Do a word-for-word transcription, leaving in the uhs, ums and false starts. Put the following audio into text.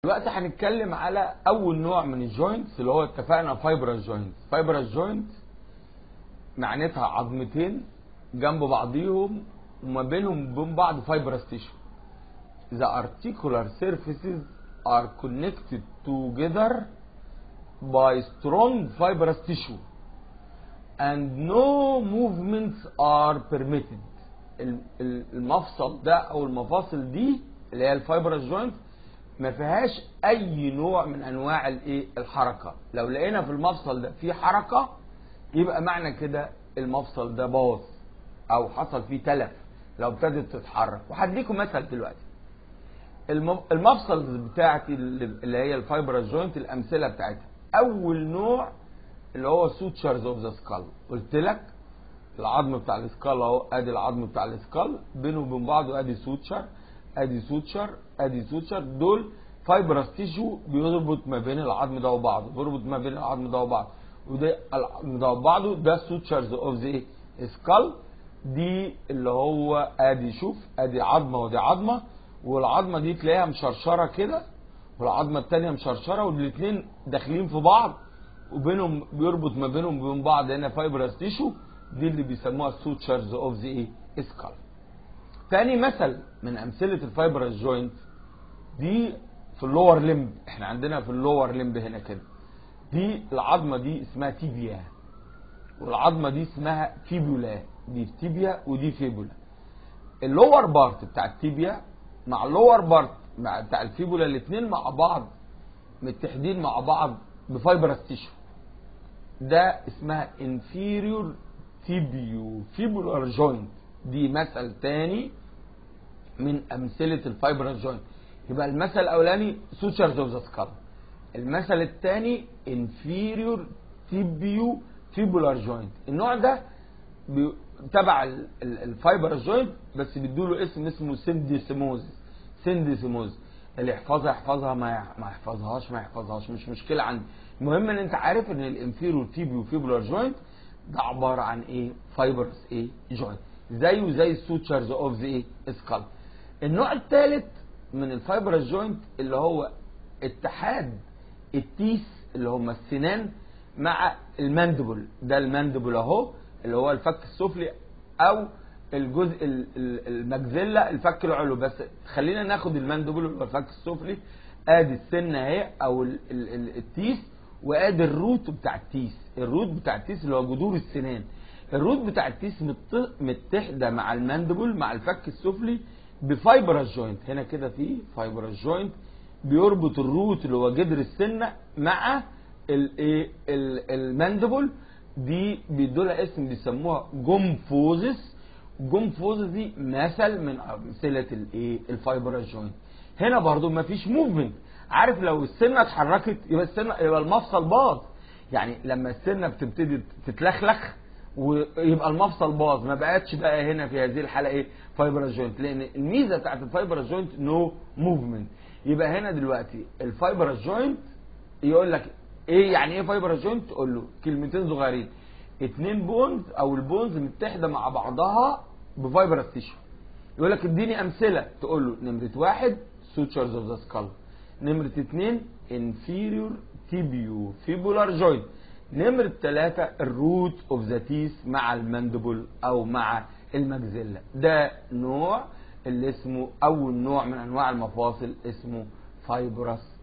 دلوقتي هنتكلم على اول نوع من الجوينتس اللي هو اتفقنا فايبرس جوينت. فايبرس جوينت معناتها عظمتين جنب بعضيهم وما بينهم وبين بعض فايبرس تيشو. The articular surfaces are connected together by strong fibrous tissue and no movements are permitted. المفصل ده او المفاصل دي اللي هي الفايبرس جوينت ما فيهاش اي نوع من انواع الايه الحركه. لو لقينا في المفصل ده في حركه يبقى معنى كده المفصل ده باظ او حصل فيه تلف لو ابتدت تتحرك. وهديكم مثل دلوقتي. المفصل بتاعتي اللي هي الفايبرس جوينت الامثله بتاعتها اول نوع اللي هو سوتشرز اوف ذا سكال. قلت لك العظم بتاع السكال اهو، ادي العظم بتاع السكال بينه وبين بعضه ادي سوتشر ادي سوتشر ادي سوتشر. دول فايبرس تيشو بيربط ما بين العظم ده وبعضه، بيربط ما بين العظم ده وبعضه وده العظم ده وبعضه. ده سوتشرز اوف ذا سكال. دي اللي هو ادي شوف ادي عظمه ودي عظمه، والعظمه دي تلاقيها مشرشره كده والعظمه الثانيه مشرشره والاثنين داخلين في بعض وبينهم بيربط ما بينهم وبين بعض هنا فايبرس تيشو. دي اللي بيسموها سوتشرز اوف ذا سكال. تاني مثل من امثله الفايبرس جوينت دي في اللور لمب. احنا عندنا في اللور لمب هنا كده دي العظمه دي اسمها تيبيا والعظمه دي اسمها فيبولا. دي تيبيا ودي فيبولا. اللور بارت بتاع التيبيا مع اللور بارت مع بتاع الفيبولا الاثنين مع بعض متحدين مع بعض بفايبرس تيشو. ده اسمها انفيريور تيبيو فيبولار جوينت. دي مثل تاني من امثله الفايبرس جوينت. يبقى المثل الاولاني سوتشرز اوف ذا سكال، المثل الثاني انفيريور تيبيو فيبولار جوينت. النوع ده تبع الفايبرس جوينت بس بيدوا اسم اسمه سنديسيموزيس. سنديسيموزيس اللي يحفظها يحفظها ما ما يحفظهاش ما يحفظهاش مش مشكله عندي. المهم ان انت عارف ان الانفيريور تيبيو فيبولار جوينت ده عباره عن ايه؟ فايبرس ايه جوينت زيه زي السوتشرز اوف ذا ايه سكال. النوع الثالث من الفايبرس جوينت اللي هو اتحاد التيس اللي هم السنان مع الماندبل. ده الماندبل اهو اللي هو الفك السفلي او الجزء المجزله الفك العلوي. بس خلينا ناخد الماندبل اللي هو الفك السفلي. ادي السنه اهي او التيس وادي الروت بتاع التيس. الروت بتاع التيس اللي هو جذور السنان. الروت بتاع التيس متحده مع الماندبل مع الفك السفلي بفايبرس جوينت. هنا كده في فايبرس جوينت بيربط الروت اللي هو جذر السنه مع الايه الماندبل. دي بيدولها اسم بيسموها جومفوزس. جومفوزس دي مثل من امثله الايه الفايبرس جوينت. هنا برضو مفيش موفمنت. عارف لو السنه اتحركت يبقى السنه يبقى المفصل باظ. يعني لما السنه بتبتدي تتلخلخ ويبقى المفصل باظ ما بقتش بقى هنا في هذه الحاله ايه فايبرس جوينت. لان الميزه بتاعت الفايبرس جوينت نو موفمنت. يبقى هنا دلوقتي الفايبرس جوينت يقول لك ايه يعني ايه فايبرس جوينت؟ تقول له كلمتين صغيرين. اتنين بونز او البونز متحده مع بعضها بفايبرس تيشو. يقول لك اديني امثله. تقول له نمره واحد سوتشرز اوف ذا سكال، نمره اتنين انفيريور تيبيو فيبولار جوينت، نمره ثلاثه الروت اوف ذا تيس مع الماندبل او مع المجزله. ده نوع اللي اسمه اول نوع من انواع المفاصل اسمه فايبرس